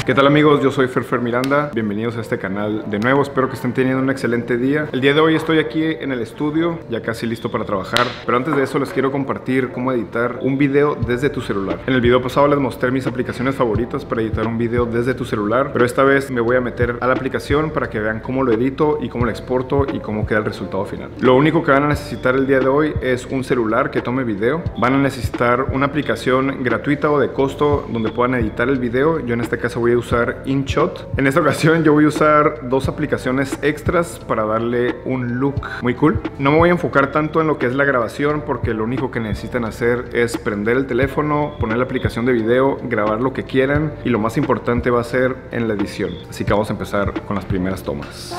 ¿Qué tal amigos? Yo soy Fer Miranda, bienvenidos a este canal de nuevo, espero que estén teniendo un excelente día. El día de hoy estoy aquí en el estudio, ya casi listo para trabajar, pero antes de eso les quiero compartir cómo editar un video desde tu celular. En el video pasado les mostré mis aplicaciones favoritas para editar un video desde tu celular, pero esta vez me voy a meter a la aplicación para que vean cómo lo edito y cómo lo exporto y cómo queda el resultado final. Lo único que van a necesitar el día de hoy es un celular que tome video. Van a necesitar una aplicación gratuita o de costo donde puedan editar el video. Yo en este caso voy a usar InShot. En esta ocasión yo voy a usar dos aplicaciones extras para darle un look muy cool. No me voy a enfocar tanto en lo que es la grabación porque lo único que necesitan hacer es prender el teléfono, poner la aplicación de video, grabar lo que quieran y lo más importante va a ser en la edición. Así que vamos a empezar con las primeras tomas.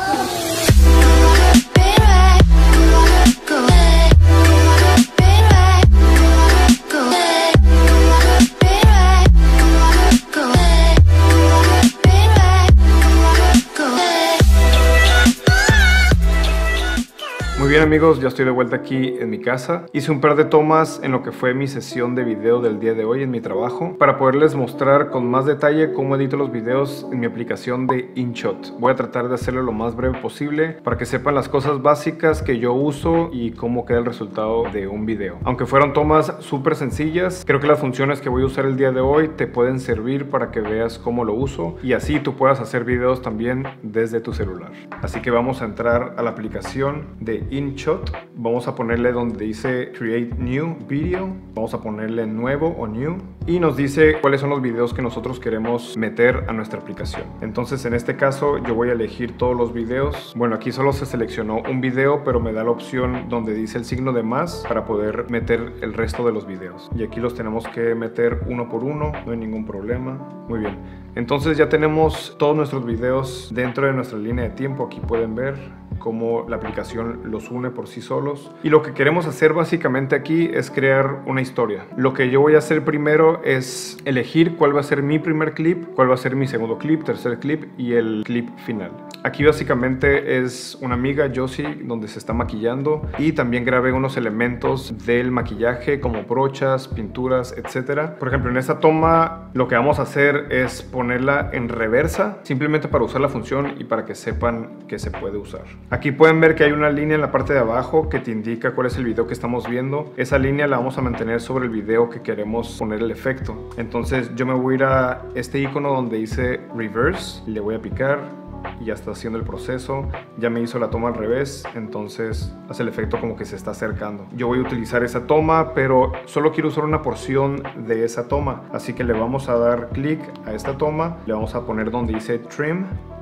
Muy bien amigos, ya estoy de vuelta aquí en mi casa. Hice un par de tomas en lo que fue mi sesión de video del día de hoy en mi trabajo para poderles mostrar con más detalle cómo edito los videos en mi aplicación de InShot. Voy a tratar de hacerlo lo más breve posible para que sepan las cosas básicas que yo uso y cómo queda el resultado de un video. Aunque fueron tomas súper sencillas, creo que las funciones que voy a usar el día de hoy te pueden servir para que veas cómo lo uso y así tú puedas hacer videos también desde tu celular. Así que vamos a entrar a la aplicación de InShot, vamos a ponerle donde dice Create New Video, vamos a ponerle nuevo o new y nos dice cuáles son los videos que nosotros queremos meter a nuestra aplicación. Entonces en este caso yo voy a elegir todos los videos. Bueno, aquí solo se seleccionó un video, pero me da la opción donde dice el signo de más para poder meter el resto de los videos. Y aquí los tenemos que meter uno por uno, no hay ningún problema. Muy bien, entonces ya tenemos todos nuestros videos dentro de nuestra línea de tiempo. Aquí pueden ver cómo la aplicación los une por sí solos. Y lo que queremos hacer básicamente aquí es crear una historia. Lo que yo voy a hacer primero es elegir cuál va a ser mi primer clip, cuál va a ser mi segundo clip, tercer clip y el clip final. Aquí básicamente es una amiga, Josie, donde se está maquillando y también grabé unos elementos del maquillaje como brochas, pinturas, etc. Por ejemplo, en esta toma lo que vamos a hacer es ponerla en reversa, simplemente para usar la función y para que sepan que se puede usar. Aquí pueden ver que hay una línea en la parte de abajo que te indica cuál es el video que estamos viendo. Esa línea la vamos a mantener sobre el video que queremos poner el efecto. Entonces yo me voy a ir a este icono donde dice reverse, le voy a picar y ya está haciendo el proceso. Ya me hizo la toma al revés, entonces hace el efecto como que se está acercando. Yo voy a utilizar esa toma, pero solo quiero usar una porción de esa toma, así que le vamos a dar clic a esta toma, le vamos a poner donde dice trim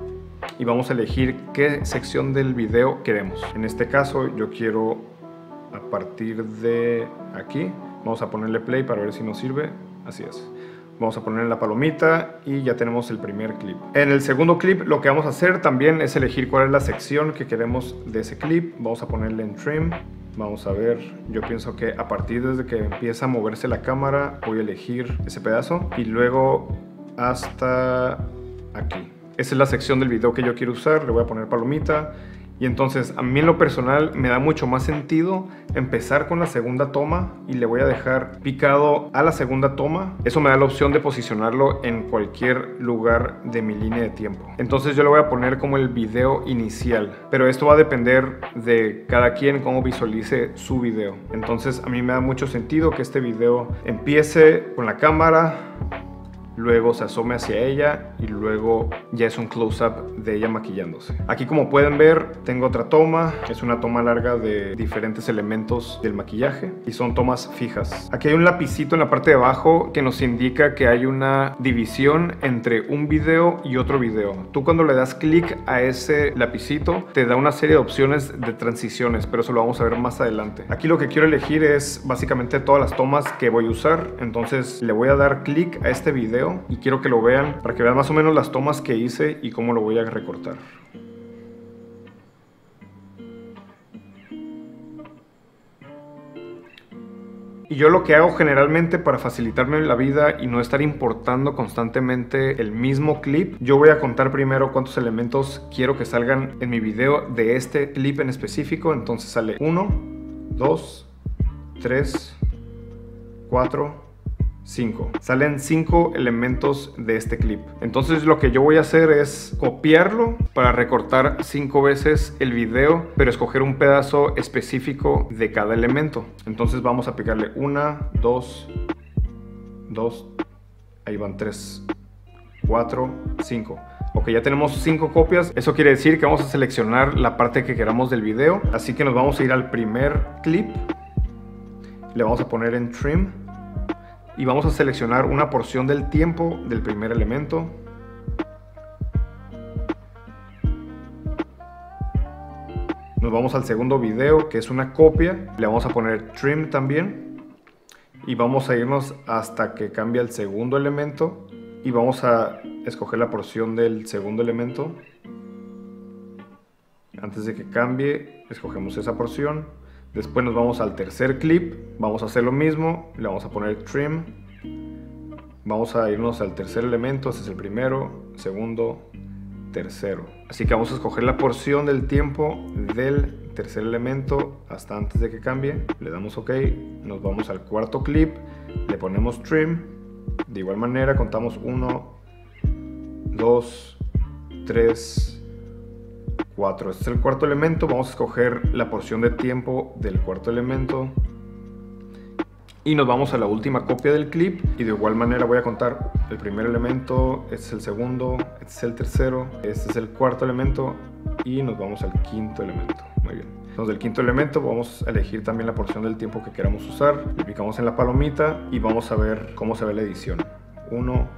y vamos a elegir qué sección del video queremos. En este caso yo quiero a partir de aquí. Vamos a ponerle play para ver si nos sirve. Así es. Vamos a ponerle la palomita y ya tenemos el primer clip. En el segundo clip lo que vamos a hacer también es elegir cuál es la sección que queremos de ese clip. Vamos a ponerle en trim. Vamos a ver, yo pienso que a partir desde que empieza a moverse la cámara voy a elegir ese pedazo y luego hasta aquí. Esa es la sección del video que yo quiero usar, le voy a poner palomita. Y entonces a mí en lo personal me da mucho más sentido empezar con la segunda toma y le voy a dejar picado a la segunda toma. Eso me da la opción de posicionarlo en cualquier lugar de mi línea de tiempo. Entonces yo le voy a poner como el video inicial, pero esto va a depender de cada quien cómo visualice su video. Entonces a mí me da mucho sentido que este video empiece con la cámara, luego se asome hacia ella y luego ya es un close-up de ella maquillándose. Aquí como pueden ver tengo otra toma, es una toma larga de diferentes elementos del maquillaje y son tomas fijas. Aquí hay un lapicito en la parte de abajo que nos indica que hay una división entre un video y otro video. Tú cuando le das clic a ese lapicito te da una serie de opciones de transiciones, pero eso lo vamos a ver más adelante. Aquí lo que quiero elegir es básicamente todas las tomas que voy a usar, entonces le voy a dar clic a este video y quiero que lo vean para que vean más o menos las tomas que hice y cómo lo voy a recortar. Y yo lo que hago generalmente para facilitarme la vida y no estar importando constantemente el mismo clip, yo voy a contar primero cuántos elementos quiero que salgan en mi video de este clip en específico. Entonces sale 1, 2, 3, 4, 5. Salen 5 elementos de este clip. Entonces lo que yo voy a hacer es copiarlo para recortar 5 veces el video, pero escoger un pedazo específico de cada elemento. Entonces vamos a picarle 1, 2, 2, ahí van 3, 4, 5. Ok, ya tenemos 5 copias. Eso quiere decir que vamos a seleccionar la parte que queramos del video. Así que nos vamos a ir al primer clip. Le vamos a poner en Trim. Y vamos a seleccionar una porción del tiempo del primer elemento. Nos vamos al segundo video, que es una copia. Le vamos a poner Trim también. Y vamos a irnos hasta que cambie el segundo elemento. Y vamos a escoger la porción del segundo elemento. Antes de que cambie, escogemos esa porción. Después nos vamos al tercer clip, vamos a hacer lo mismo, le vamos a poner Trim. Vamos a irnos al tercer elemento, este es el primero, segundo, tercero. Así que vamos a escoger la porción del tiempo del tercer elemento hasta antes de que cambie. Le damos OK, nos vamos al cuarto clip, le ponemos Trim. De igual manera contamos 1, 2, 3, 4. Este es el cuarto elemento. Vamos a escoger la porción de tiempo del cuarto elemento. Y nos vamos a la última copia del clip. Y de igual manera voy a contar el primer elemento. Este es el segundo. Este es el tercero. Este es el cuarto elemento. Y nos vamos al quinto elemento. Muy bien. Entonces del quinto elemento vamos a elegir también la porción del tiempo que queramos usar. Le picamos en la palomita y vamos a ver cómo se ve la edición. 1,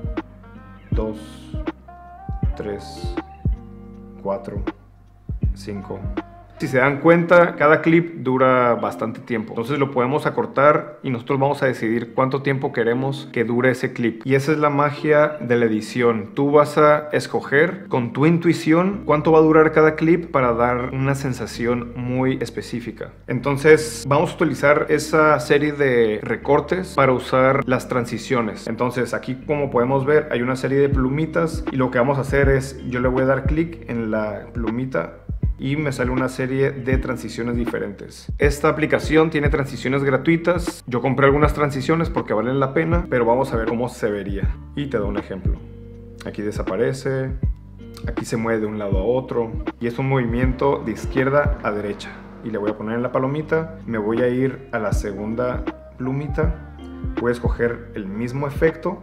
2, 3, 4, 5. Si se dan cuenta, cada clip dura bastante tiempo. Entonces lo podemos acortar y nosotros vamos a decidir cuánto tiempo queremos que dure ese clip. Y esa es la magia de la edición. Tú vas a escoger con tu intuición cuánto va a durar cada clip para dar una sensación muy específica. Entonces vamos a utilizar esa serie de recortes para usar las transiciones. Entonces aquí, como podemos ver, hay una serie de plumitas y lo que vamos a hacer es, yo le voy a dar clic en la plumita y me sale una serie de transiciones diferentes. Esta aplicación tiene transiciones gratuitas. Yo compré algunas transiciones porque valen la pena, pero vamos a ver cómo se vería. Y te doy un ejemplo. Aquí desaparece, aquí se mueve de un lado a otro y es un movimiento de izquierda a derecha. Y le voy a poner en la palomita, me voy a ir a la segunda plumita, voy a escoger el mismo efecto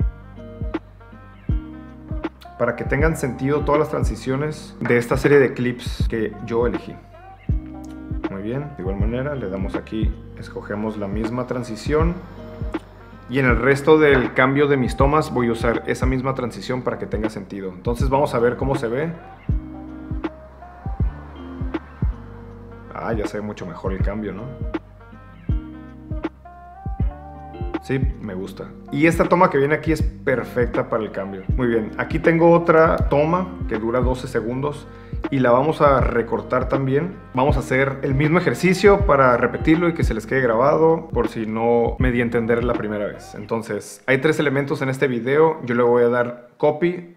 para que tengan sentido todas las transiciones de esta serie de clips que yo elegí. Muy bien, de igual manera le damos aquí, escogemos la misma transición y en el resto del cambio de mis tomas voy a usar esa misma transición para que tenga sentido. Entonces vamos a ver cómo se ve. Ya se ve mucho mejor el cambio, ¿no? Sí, me gusta. Y esta toma que viene aquí es perfecta para el cambio. Muy bien, aquí tengo otra toma que dura 12 segundos y la vamos a recortar también. Vamos a hacer el mismo ejercicio para repetirlo y que se les quede grabado por si no me di a entender la primera vez. Entonces, hay 3 elementos en este video. Yo le voy a dar copy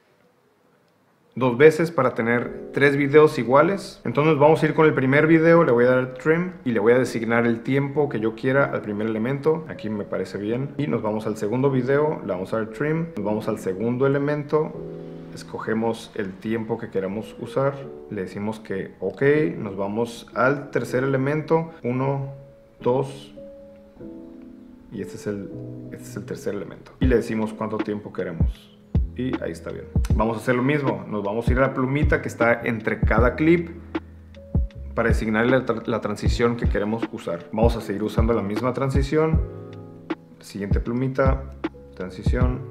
2 veces para tener 3 videos iguales. Entonces vamos a ir con el primer video, le voy a dar Trim y le voy a designar el tiempo que yo quiera al primer elemento. Aquí me parece bien. Y nos vamos al segundo video, le vamos a dar Trim. Nos vamos al segundo elemento, escogemos el tiempo que queramos usar, le decimos que OK. Nos vamos al tercer elemento, 1, 2 y este es el tercer elemento. Y le decimos cuánto tiempo queremos. Y ahí está bien. Vamos a hacer lo mismo. Nos vamos a ir a la plumita que está entre cada clip para designarle la transición que queremos usar. Vamos a seguir usando la misma transición. Siguiente plumita, transición,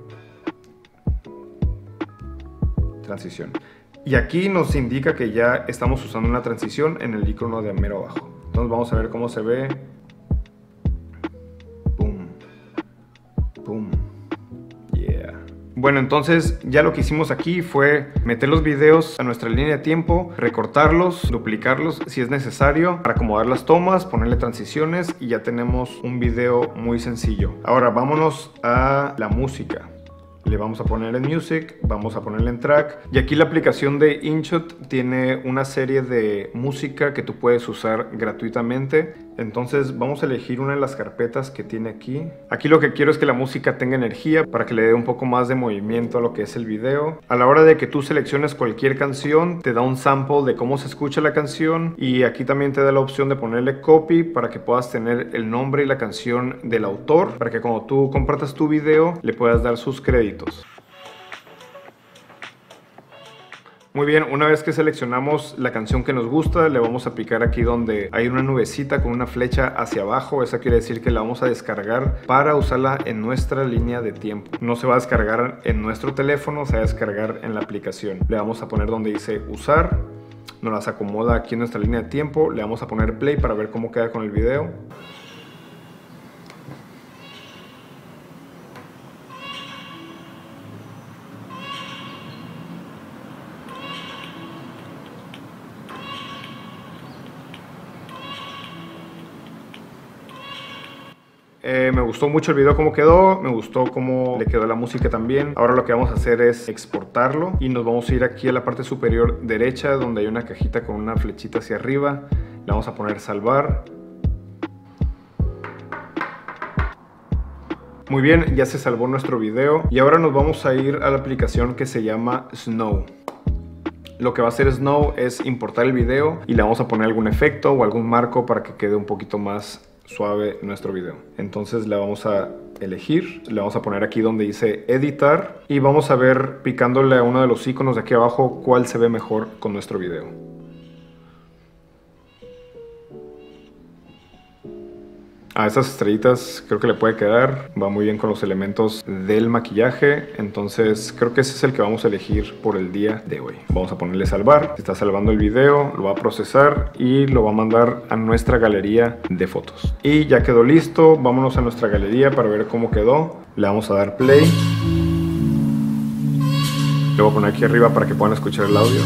transición. Y aquí nos indica que ya estamos usando una transición en el icono de mero abajo. Entonces vamos a ver cómo se ve. Boom, boom. Bueno, entonces ya lo que hicimos aquí fue meter los videos a nuestra línea de tiempo, recortarlos, duplicarlos si es necesario, para acomodar las tomas, ponerle transiciones y ya tenemos un video muy sencillo. Ahora vámonos a la música. Le vamos a poner en Music, vamos a ponerle en Track y aquí la aplicación de InShot tiene una serie de música que tú puedes usar gratuitamente. Entonces vamos a elegir una de las carpetas que tiene aquí. Aquí lo que quiero es que la música tenga energía para que le dé un poco más de movimiento a lo que es el video. A la hora de que tú selecciones cualquier canción, te da un sample de cómo se escucha la canción, y aquí también te da la opción de ponerle copy para que puedas tener el nombre y la canción del autor, para que cuando tú compartas tu video le puedas dar sus créditos. Muy bien, una vez que seleccionamos la canción que nos gusta, le vamos a picar aquí donde hay una nubecita con una flecha hacia abajo. Esa quiere decir que la vamos a descargar para usarla en nuestra línea de tiempo. No se va a descargar en nuestro teléfono, se va a descargar en la aplicación. Le vamos a poner donde dice usar, nos las acomoda aquí en nuestra línea de tiempo, le vamos a poner play para ver cómo queda con el video. Me gustó mucho el video cómo quedó, me gustó cómo le quedó la música también. Ahora lo que vamos a hacer es exportarlo y nos vamos a ir aquí a la parte superior derecha donde hay una cajita con una flechita hacia arriba. Le vamos a poner salvar. Muy bien, ya se salvó nuestro video y ahora nos vamos a ir a la aplicación que se llama Snow. Lo que va a hacer Snow es importar el video y le vamos a poner algún efecto o algún marco para que quede un poquito más suave nuestro video. Entonces le vamos a elegir, le vamos a poner aquí donde dice editar y vamos a ver picándole a uno de los iconos de aquí abajo cuál se ve mejor con nuestro video. A esas estrellitas creo que le puede quedar, va muy bien con los elementos del maquillaje, entonces creo que ese es el que vamos a elegir por el día de hoy. Vamos a ponerle salvar, está salvando el video, lo va a procesar y lo va a mandar a nuestra galería de fotos. Y ya quedó listo, vámonos a nuestra galería para ver cómo quedó. Le vamos a dar play. Le voy a poner aquí arriba para que puedan escuchar el audio.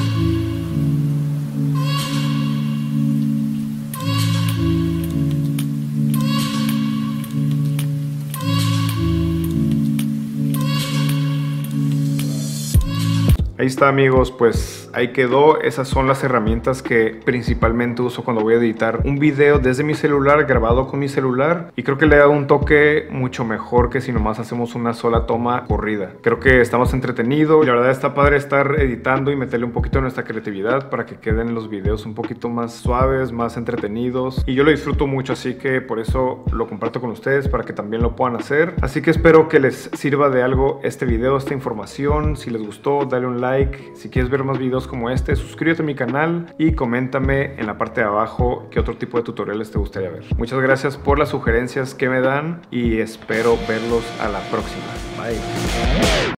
Ahí está, amigos, pues ahí quedó. Esas son las herramientas que principalmente uso cuando voy a editar un video desde mi celular, grabado con mi celular, y creo que le da un toque mucho mejor que si nomás hacemos una sola toma corrida. Creo que está más entretenido y la verdad está padre estar editando y meterle un poquito de nuestra creatividad para que queden los videos un poquito más suaves, más entretenidos, y yo lo disfruto mucho, así que por eso lo comparto con ustedes para que también lo puedan hacer. Así que espero que les sirva de algo este video, esta información. Si les gustó, dale un like. Si quieres ver más videos como este, suscríbete a mi canal y coméntame en la parte de abajo qué otro tipo de tutoriales te gustaría ver. Muchas gracias por las sugerencias que me dan y espero verlos a la próxima. Bye.